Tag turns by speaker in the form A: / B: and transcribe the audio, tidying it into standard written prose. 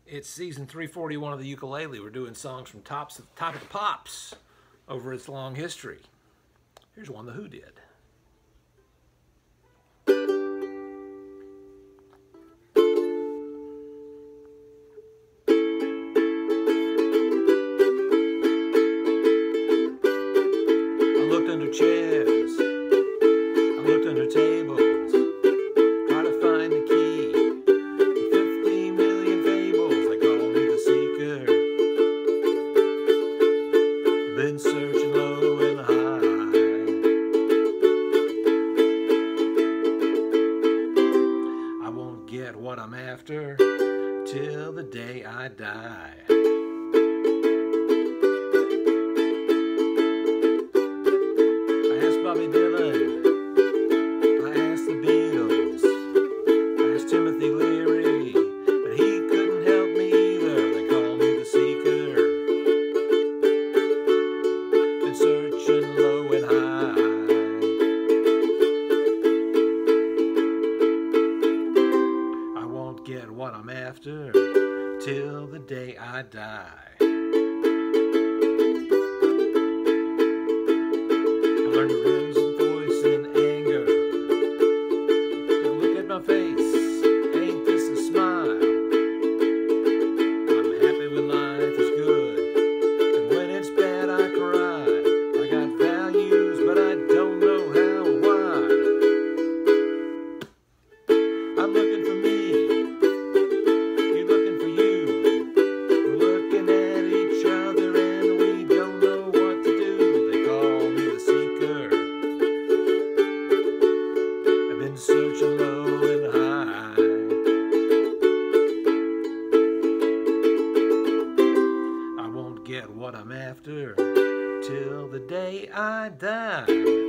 A: It's season 341 of the ukulele. We're doing songs from Top of the Pops over its long history. Here's one The Who did. I looked under chairs, I looked under tables, tried to find the key. 50 million fables, they call me the seeker. Been searching low and high. I won't get what I'm after till the day I die. Bobby Dylan, I asked the Beatles, I asked Timothy Leary, but he couldn't help me either. They call me the seeker. Been searching low and high. I won't get what I'm after till the day I die. Learn to raise a voice in anger. Look at my face, ain't this a smile? I'm happy when life is good, and when it's bad I cry. I got values, but I don't know how or why. I'm looking for me, you're looking for you. We're looking at each other and we don't know what to do. They call me the seeker. I've been searching low and high. I won't get what I'm after till the day I die.